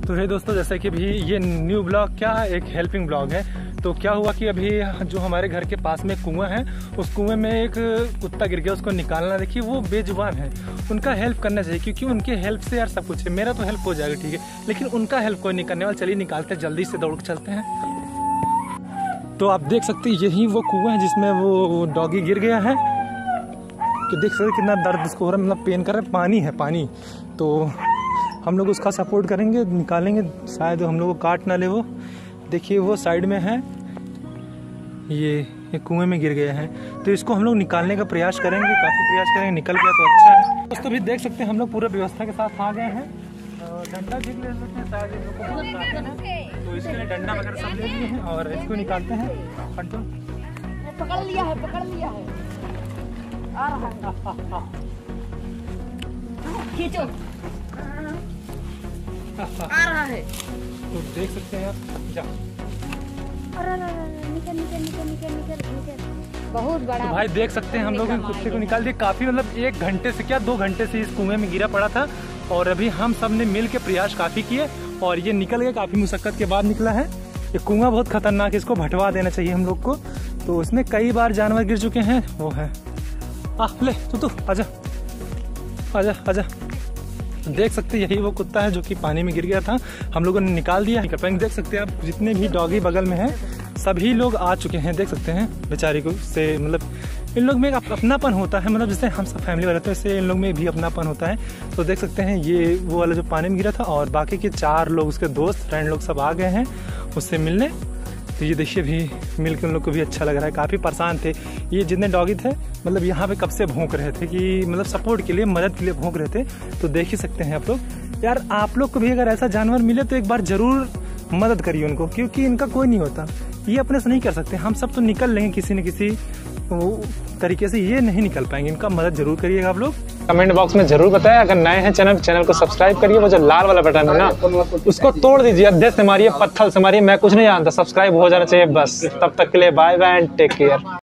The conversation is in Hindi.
तो हे दोस्तों, जैसे कि भी ये न्यू ब्लॉग क्या एक हेल्पिंग ब्लॉग है। तो क्या हुआ कि अभी जो हमारे घर के पास में कुआं है, उस कुएं में एक कुत्ता गिर गया, उसको निकालना। देखिए वो बेजुबान है, उनका हेल्प करना चाहिए, क्योंकि उनके हेल्प से यार सब कुछ है। मेरा तो हेल्प हो जाएगा ठीक है, लेकिन उनका हेल्प कोई नहीं करने वाला। चलिए निकालते हैं, जल्दी से दौड़ के चलते हैं। तो आप देख सकते हैं यही वो कुआं है जिसमें वो डॉगी गिर गया है। कि देख सकते कितना दर्द इसको हो रहा है, मतलब पेन कर रहा है। पानी है पानी, तो हम लोग उसका सपोर्ट करेंगे, निकालेंगे। शायद हम लोग को काट ना ले वो। देखिए वो साइड में है, ये कुएं में गिर गया है, तो इसको हम लोग निकालने का प्रयास करेंगे। काफ़ी प्रयास करेंगे, निकल गया तो अच्छा है। दोस्तों भी देख सकते हैं हम लोग पूरा व्यवस्था के साथ आ गए हैं। डंडा भी ले लेते हैं, शायद इन लोग को बहुत काटना है, तो इसके लिए डंडा वगैरह सब ले लिए हैं और इसको निकालते हैं। पकड़ लिया है, पकड़ लिया है, आ रहा है, खींचो, आ रहा है। तो देख सकते हैं आप, जा निकल निकल निकल निकल निकल निकल, बहुत बड़ा। तो भाई देख सकते हैं हम लोग कुत्ते को निकाल दिए। काफी मतलब 1 घंटे से क्या 2 घंटे से इस कुएं में गिरा पड़ा था, और अभी हम सब ने मिल के प्रयास काफी किए और ये निकल गया। काफी मुशक्कत के बाद निकला है। ये कुआं बहुत खतरनाक है, इसको भटवा देना चाहिए हम लोग को। तो उसमें कई बार जानवर गिर चुके हैं। वो है ले तू आजा आजा आजा। देख सकते हैं यही वो कुत्ता है जो कि पानी में गिर गया था, हम लोगों ने निकाल दिया। देख सकते हैं आप, जितने भी डॉगी बगल में हैं सभी लोग आ चुके हैं। देख सकते हैं बेचारी को से, मतलब इन लोग में एक अपनापन होता है, मतलब जैसे हम सब फैमिली वाले रहते हैं वैसे इन लोग में भी अपनापन होता है। तो देख सकते हैं ये वो वाला जो पानी में गिरा था, और बाकी के 4 लोग उसके दोस्त फ्रेंड लोग सब आ गए हैं उससे मिलने। तो ये देखिए भी मिल के उन लोग को भी अच्छा लग रहा है। काफ़ी परेशान थे ये जितने डॉगी थे, मतलब यहाँ पे कब से भौंक रहे थे कि मतलब सपोर्ट के लिए, मदद के लिए भौंक रहे थे। तो देख ही सकते हैं आप लोग। यार आप लोग को भी अगर ऐसा जानवर मिले तो एक बार जरूर मदद करिए उनको, क्योंकि इनका कोई नहीं होता। ये अपने से नहीं कर सकते, हम सब तो निकल लेंगे किसी न किसी तरीके से, ये नहीं निकल पाएंगे। इनका मदद जरूर करिएगा आप लोग। कमेंट बॉक्स में जरूर बताएं। अगर नए हैं चैनल को सब्सक्राइब करिए। वो जो लाल वाला बटन है ना, उसको तोड़ दीजिए, अध्यक्ष से मारिए, पत्थर से मारिए, मैं कुछ नहीं जानता। सब्सक्राइब हो जाना चाहिए बस। तब तक के लिए bye bye and take care.